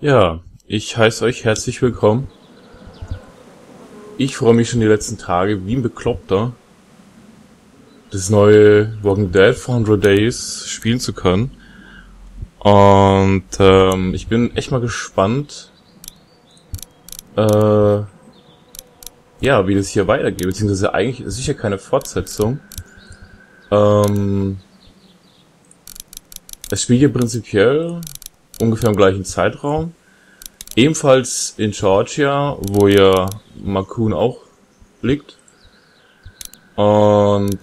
Ja, ich heiße euch herzlich willkommen. Ich freue mich schon die letzten Tage wie ein Bekloppter, das neue Walking Dead 400 Days spielen zu können. Und ich bin echt mal gespannt, ja, wie das hier weitergeht. Beziehungsweise eigentlich ist sicher keine Fortsetzung. Es spielt hier prinzipiell ungefähr im gleichen Zeitraum. Ebenfalls in Georgia, wo ja Macon auch liegt. Und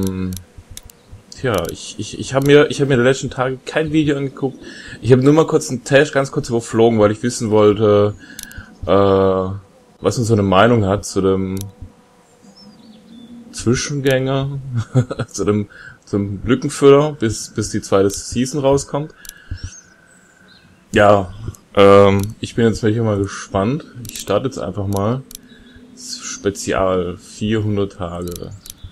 tja, ich habe mir die letzten Tage kein Video angeguckt. Ich habe nur mal kurz einen Test ganz kurz überflogen, weil ich wissen wollte, was man so eine Meinung hat zu dem Zwischengänger, zu dem Lückenfüller, bis die zweite Season rauskommt. Ja, ich bin jetzt wirklich mal gespannt. Ich starte jetzt einfach mal. Spezial 400 Tage.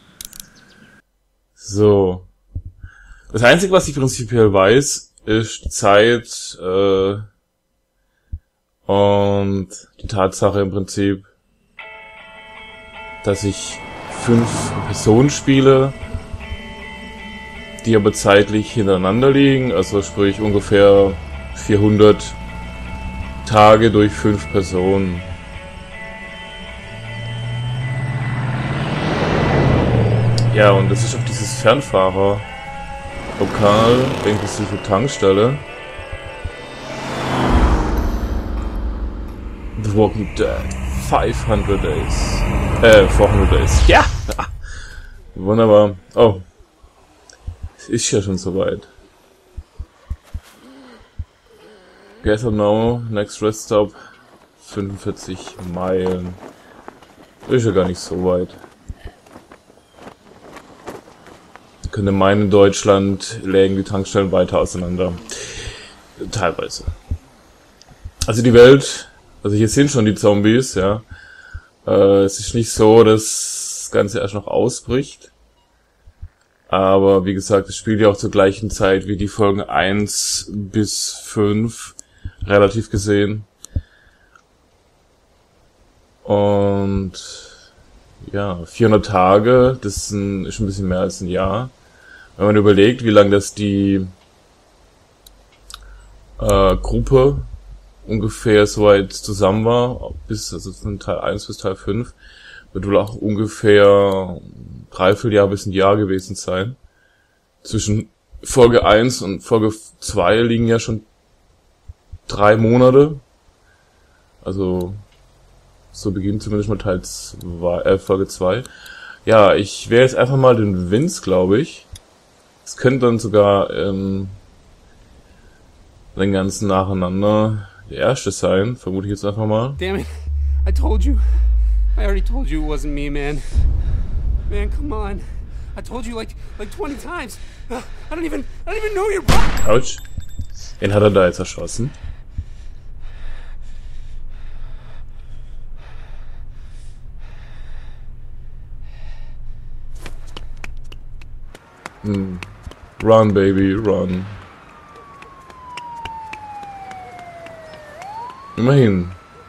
So. Das Einzige, was ich prinzipiell weiß, ist die Zeit und die Tatsache im Prinzip, dass ich 5 Personen spiele, die aber zeitlich hintereinander liegen, also sprich ungefähr 400 Tage durch 5 Personen. Ja, und das ist auf dieses Fernfahrer-Lokal, inklusive Tankstelle. The Walking Dead 500 Days. 400 Days. Ja! Wunderbar. Oh. Es ist ja schon soweit. Gather now, next rest stop, 45 Meilen. Ist ja gar nicht so weit. Ich könnte meinen, in Deutschland lägen die Tankstellen weiter auseinander. Teilweise. Also die Welt, also hier sind schon die Zombies, ja. Es ist nicht so, dass das Ganze erst noch ausbricht. Aber wie gesagt, es spielt ja auch zur gleichen Zeit wie die Folgen 1 bis 5, relativ gesehen. Und ja, 400 Tage, das ist ein bisschen mehr als ein Jahr. Wenn man überlegt, wie lange das die Gruppe ungefähr soweit zusammen war, also von Teil 1 bis Teil 5, wird wohl auch ungefähr 3/4 Jahr bis ein Jahr gewesen sein. Zwischen Folge 1 und Folge 2 liegen ja schon 3 Monate. Also so beginnt zumindest mal Folge 2. Ja, ich wähle jetzt einfach mal den Vince, glaube ich. Es könnte dann sogar den ganzen nacheinander der erste sein, vermute ich jetzt einfach mal. Damn it, I told you. I already told you it wasn't me, man. Man, come on. I told you like 20 times. I don't even know you're... Autsch. Wen hat er da jetzt erschossen? Run, baby, run. Immerhin.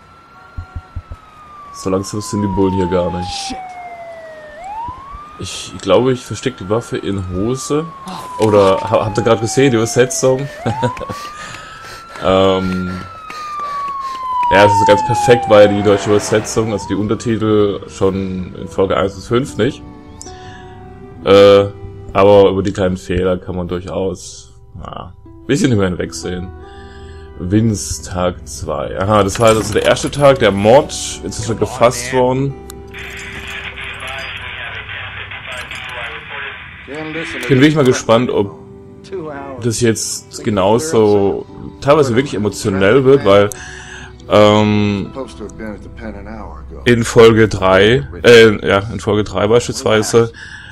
So langsam sind die Bullen hier gar nicht. Ich glaube, ich verstecke die Waffe in Hose. Oder habt ihr gerade gesehen, die Übersetzung? Ja, es ist ganz perfekt, weil die deutsche Übersetzung, also die Untertitel schon in Folge 1 bis 5 nicht. Aber über die kleinen Fehler kann man durchaus ein bisschen immer hinwegsehen. Vince Tag 2. Aha, das war also der erste Tag, der Mord. Jetzt ist er gefasst worden. Ich bin wirklich mal gespannt, ob das jetzt genauso teilweise wirklich emotionell wird, weil in Folge 3, in Folge 3 beispielsweise,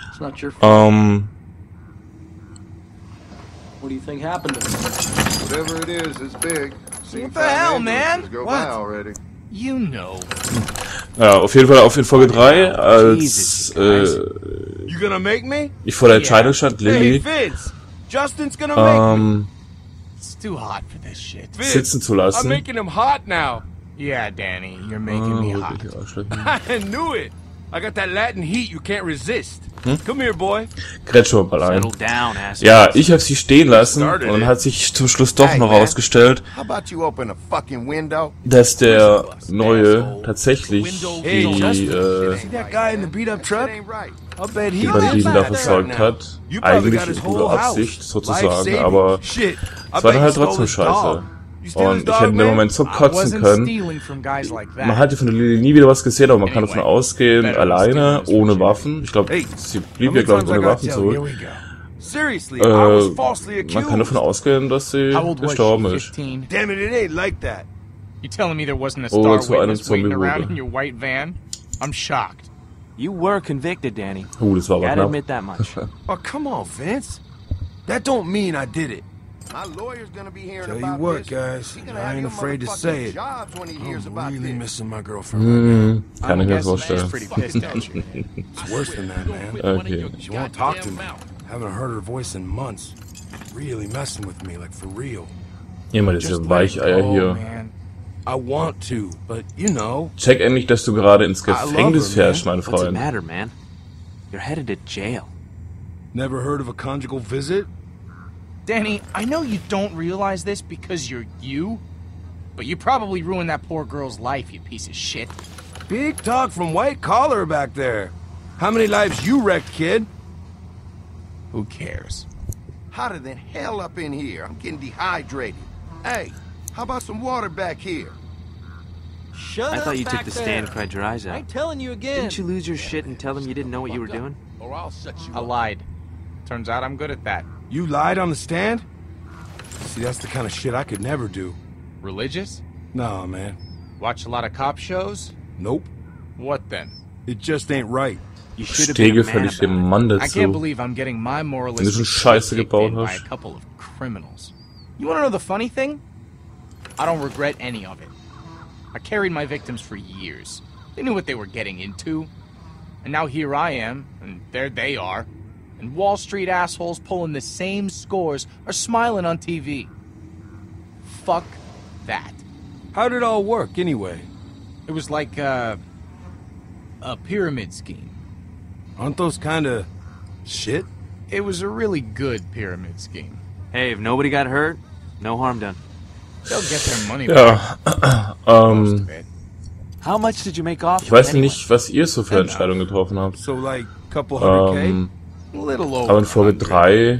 What do you think happened to me? Whatever it is, it's big. What the hell, man? What? You know. Ja, auf jeden Fall in Folge 3, als You gonna make me? ich vor der Entscheidung stand, Lilly, Hey, Vince. Justin's gonna make me. too hot for this shit. sitzen zu I'm lassen. making him hot now. Yeah, Danny, you're making me hot. Wirklich Arschlöcher. I knew it. I got that Latin heat you can't resist. Come here, boy. Grätsch schon mal ein. Settle down, ass. Ja, ich habe sie stehen lassen und dann hat sich zum Schluss doch noch herausgestellt, How about you open a fucking window? dass der Neue tatsächlich Hey, die See that guy in the beat-up truck? That ain't right. I'll bet he Banditen da lives back verfolgt there hat. now. You probably Eigentlich got in his guter whole house. Absicht sozusagen, Life-saving. aber Shit. I es war bet dann you halt stole trotzdem his scheiße. dog. You steal his Und ich dog, hätte in dem man? Moment so I kotzen wasn't können. stealing from guys like that. Man hatte von der Lily nie wieder was gesehen, aber man kann davon ausgehen, better alleine, steal ohne this Waffen. Ich glaube, Hey, sie How blieb ja, many glaube ich, times I ohne gotta Waffen tell you? Here zurück. we go. Seriously, I was falsely accused. Man kann davon ausgehen, dass sie How old was gestorben she? ist. 15? Damn it ain't like that. You telling me there wasn't a Oh, star zu einem witness waiting Zombie around wurde. in your white van? I'm shocked. You were convicted, Danny. Das war aber Gotta knapp. admit that much. Oh, come on, Vince. That don't mean I did it. My lawyer's gonna be hearing Tell you about what, this. guys, He gonna I have ain't your afraid to motherfucking say it. jobs when he hears about I'm really this. missing my girlfriend right now. Kann ich mir Guessing she's vorstellen. pretty pissed at you. It's worse than that, man. Okay. She won't talk to me. Haven't heard her voice in months. Really messing with me, like for real. Immer diese Weicheier hier. Man. I want to, but you know. Check endlich, dass du gerade ins love Gefängnis her, fährst, mein What's the Freund. matter, man? You're headed to jail. Never heard of a conjugal visit? Danny, I know you don't realize this because you're you, but you probably ruined that poor girl's life, you piece of shit. Big talk from White Collar back there. How many lives you wrecked, kid? Who cares? Hotter than hell up in here. I'm getting dehydrated. Hey, how about some water back here? I thought you took the stand and cried your eyes out. telling you again. Didn't you lose your shit and tell them you didn't know what you were doing? I lied. Turns out I'm good at that. You lied on the stand? See, that's the kind of shit I could never do. Religious? Nah, man. Watch a lot of cop shows? Nope. What then? It just ain't right. You should have been Stehe a man gefälligst dem about it. Mann I can't dazu. believe I'm getting my Wenn du moralistic schon Scheiße shit kicked gebaut in by a hast. couple of criminals. You wanna know the funny thing? I don't regret any of it. I carried my victims for years. They knew what they were getting into. And now here I am, and there they are. And Wall Street assholes pulling the same scores are smiling on TV. Fuck that. How'd it all work, anyway? It was like a pyramid scheme. Aren't those kind of shit? It was a really good pyramid scheme. Hey, if nobody got hurt, no harm done. They'll get their money back. Ja, Most of it. How much did you make off? ich weiß anyway? nicht, was ihr so für Entscheidungen getroffen habt. So, like, couple hundred K? Little over Aber in Folge 3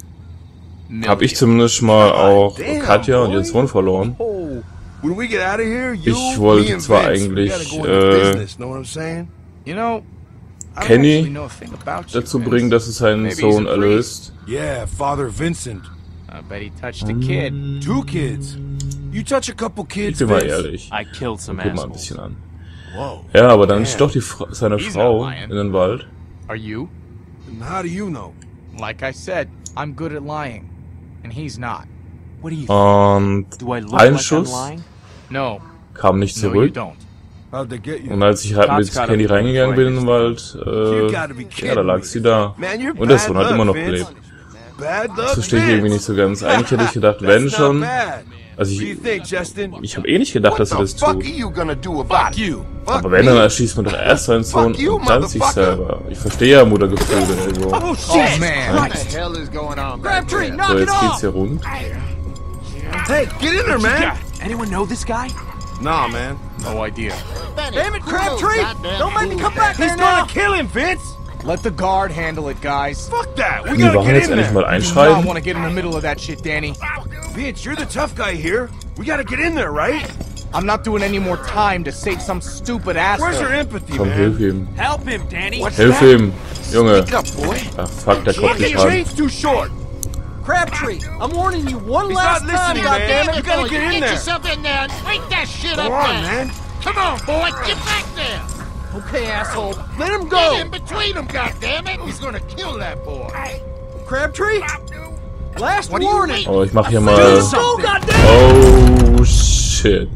habe ich zumindest mal auch Damn, Katja und boy. ihren Sohn verloren. Oh, when we get out of here, you, Ich wollte me and zwar Vince, we eigentlich, gotta go into business, know what I'm saying? You know, I don't Kenny actually know a thing about you, dazu Vince. bringen, dass es seinen Maybe he's Sohn a erlöst. Yeah, Father Vincent. I bet he touched a kid. 2 kids. You touch a couple Ich kids, bin mal Vince. ehrlich. I killed some Guck mal ein assholes. bisschen an. Whoa. Ja, aber dann ist Damn. doch die seine He's Frau not lying. in den Wald. Are you? And how do you know? Like I said, I'm good at lying. And he's not. What do you think? Und Do I look ein like I'm Schuss lying? No. kam nicht No, you zurück. don't. How'd they get you? Und als ich halt mit Cops got Candy him reingegangen bin in den before Wald, You gotta be ja, kidding da lag me. sie da. Man, you're Und der bad Sohn hat luck, immer noch Vince. gelebt. Bad luck, Das verstehe ich irgendwie nicht so ganz. Eigentlich hätte ich gedacht, That's wenn not schon. bad. Also What do you think, Justin? ich habe eh nicht gedacht, dass er What das the fuck tut. are you gonna do about it? You. Fuck Aber wenn, dann me? erschießt man doch erst seinen Sohn Fuck you, und dann sich motherfucker. selber. Ich verstehe ja Muttergefühle irgendwo. Oh, man. What the hell is going on back there? So, jetzt geht's hier rund. Hey, get in there, man. Anyone know this guy? Nah, man. No idea. Damn it, Crabtree! Don't make me come back He's there now! gonna kill him, Vince. Let the guard handle it, guys. Fuck that. We Können die gotta Wachen get jetzt in endlich there. mal I do not einschreiten? want to get in the middle of that shit, Danny. Vince, you're the tough guy here. We gotta get in there, right? I'm not doing any more time to save some stupid Where's your asshole. empathy, Komm, hilf man? ihm. Help him, Danny! Hilf ihm. Junge. Speak up, boy. Ach, fuck, der kommt The nicht ran. chain's too short. Crabtree, I'm warning you one He's last not time, listening, man. goddammit! You gotta get in there. yourself in there and break that shit Come up on, there. man. Come on, boy, get back there. Okay, asshole, let him Get go! in between them, goddammit. He's gonna kill that boy. Crabtree, last What do you warning! mean? Oh, ich mach hier Let mal... him go, goddammit! Oh, shit.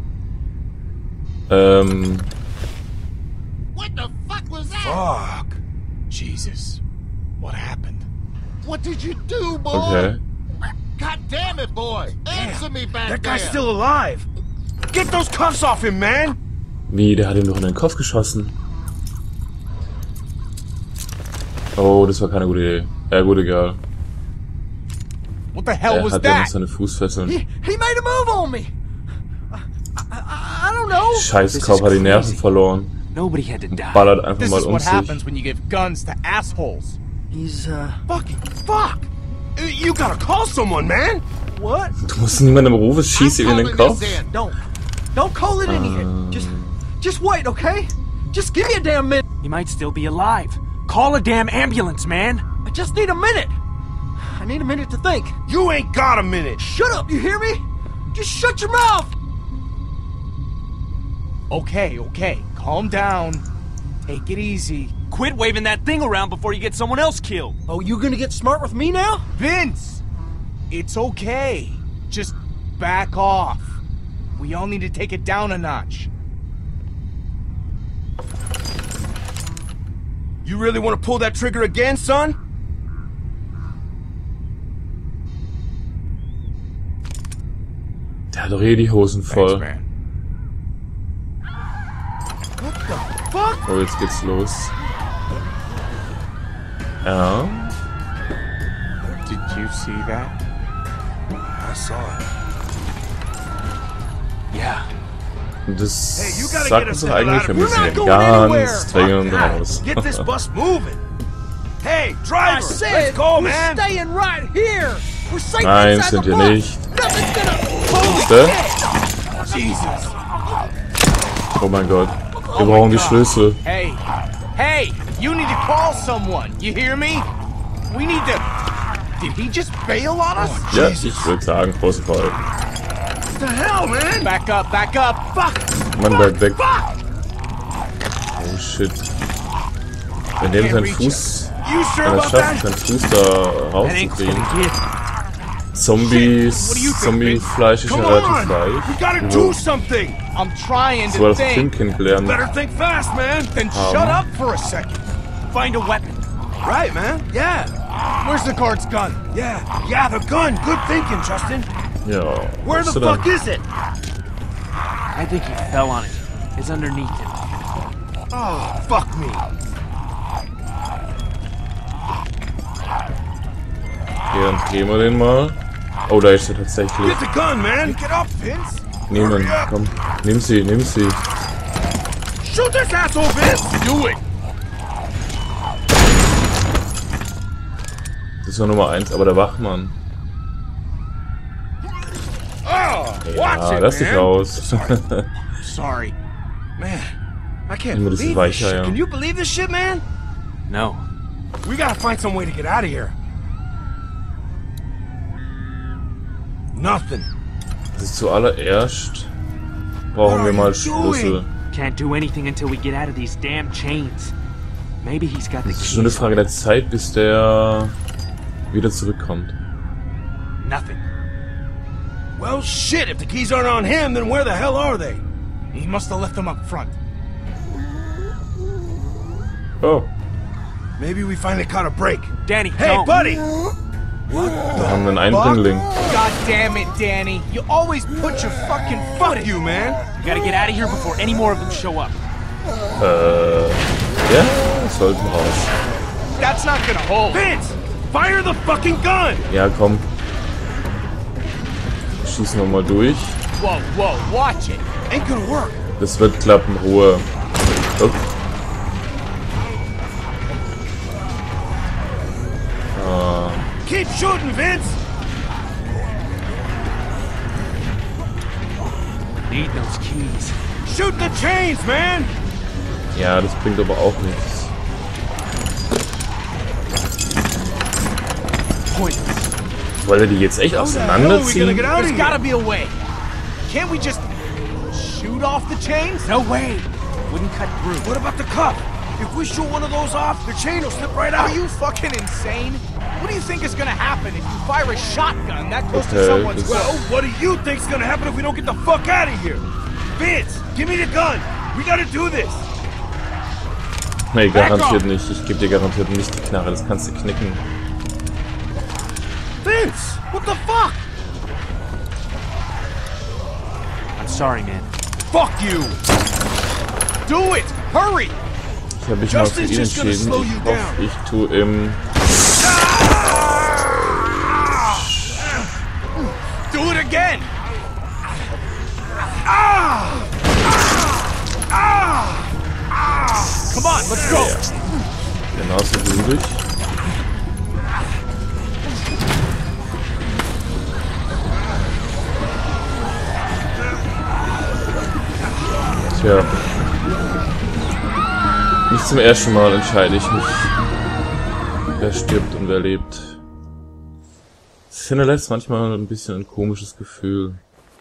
What the fuck was that? Fuck. Jesus. What happened? What did you do, boy? Okay. God damn it, boy! Answer me back That there! guy's still alive! Get those cuffs off him, man! Wie, der hat ihm doch in den Kopf geschossen. Oh, das war keine gute Idee. Ja, gut, egal. What the hell Er was hat ja noch that? seine Fußfesseln. He made a move on me. I don't know. Scheiß Kopf hat die Nerven verloren. Nobody had to die. Ballert einfach This mal is um what sich. happens when you give guns to assholes. He's Fuck! You gotta call someone, man! what? Du musst niemandem rufen, schieß ihm in den Calling Kopf. this in. Don't call it in here. Just wait, okay? Just give me a damn minute. He might still be alive. Call a damn ambulance, man. I just need a minute. I need a minute to think. You ain't got a minute! Shut up, you hear me? Just shut your mouth. Okay, calm down. Take it easy. Quit waving that thing around before you get someone else killed. Oh, you gonna get smart with me now? Vince! It's okay. Just back off. We all need to take it down a notch. You really want to pull that trigger again, son? Der hat doch eh die Hosen voll. Thanks, man. Oh, jetzt geht's los. Ja. Did you see that? I saw it. Yeah. Und das Hey, you gotta sagt get uns us doch the hell eigentlich, out wir of- müssen We're hier not going ganz dringend raus. Get this bus moving! Hey, I driver! said Let's go, we're man! staying right here. We're safe Nein, inside sind the wir bus. nicht. Nothing's gonna. Siehste? Jesus! Oh mein Gott. Wir brauchen die Schlüssel. Hey! You need to call someone. You hear me? We need to. Did he just bail on us? Ja, ich würde sagen, Protokoll. What the hell, man? Back up! Fuck! Mann, bleib weg. Oh shit. Wenn der seinen Fuß, You sure wenn er about schafft, that? seinen Fuß da That ain't rauszukriegen. gonna get. Zombies, What do you think, Zombie-Fleisch ist ja Come relativ on! We gotta leicht. do something! I'm trying So war to das Kind think. kennengelernen. Better think fast, man! Then shut up for a second. Find a weapon. Right, man? Yeah. Where's the guard's gun? Yeah, the gun. Good thinking, Justin. Ja. Where was the du denn? fuck is it? I think he fell on it. It's underneath him. Oh, fuck me. Okay, dann drehen wir den mal. Oh, da ist er tatsächlich. Get the gun, man. Pick it up, Vince. Nehmen ihn, komm. Nimm sie. Shoot this asshole, Vince. Do it. Das war Nummer 1, aber der Wachmann. Oh, watch Ja, it, lass dich man. raus. Sorry. Man, I can't Immer das believe this Weicher, shit. ja. Can you believe this shit, man? No. We gotta find some way to get out of here. Nothing. Also zuallererst brauchen wir mal Schlüssel. Can't do anything until we get out of these damn chains. Maybe he's got the Es ist nur eine keys. Frage der Zeit, bis der wieder zurückkommt. Nothing. Well, shit. If the keys aren't on him, then where the hell are they? He must have left them up front. Oh, Maybe we finally caught a break. Danny, Hey, don't. buddy. wir haben einen Eindringling. God damn it, Danny. You always put your fucking foot Fuck in. you, man. We gotta get out of here before any more of them show up. Ja, sollten raus. That's not gonna hold. Vince, fire the fucking gun. Ja, komm. Schießen wir mal durch. Whoa, watch it. Ain't gonna work. Das wird klappen, Ruhe. Oh. Keep shooting, Vince. Need those keys. Shoot the chains, man. Ja, das bringt aber auch nichts. Pointless. Wollt ihr die jetzt echt How the hell are we gonna auseinanderziehen? get out of There's here? gotta be a way. Can't we just shoot off the chains? No way. Wouldn't cut through. What about the cup? If we shoot one of those off, the chain will slip right out. Are you fucking insane? What do you think is gonna happen if you fire a shotgun that close to Okay, someone's this- Well, what do you think's gonna happen if we don't get the fuck out of here? Vince, give me the gun. We gotta do this. Nee, garantiert nicht. Ich gebe dir garantiert nicht die Knarre. Das kannst du knicken. Vince, what the fuck? sorry, man. Fuck you! Do it! Hurry! Ich habe mich mal für ihn entschieden. Ich hoffe, ich tue im... Do it again! Come on, let's go! Genauso blutig. Tja. Nicht zum ersten Mal entscheide ich mich, wer stirbt und wer lebt. Es hinterlässt manchmal ein bisschen ein komisches Gefühl.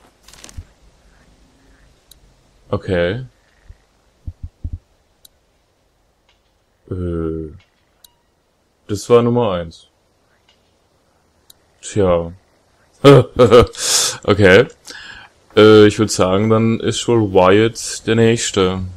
Okay. Das war Nummer 1. Tja. Okay. Ich würde sagen, dann ist wohl Wyatt der Nächste.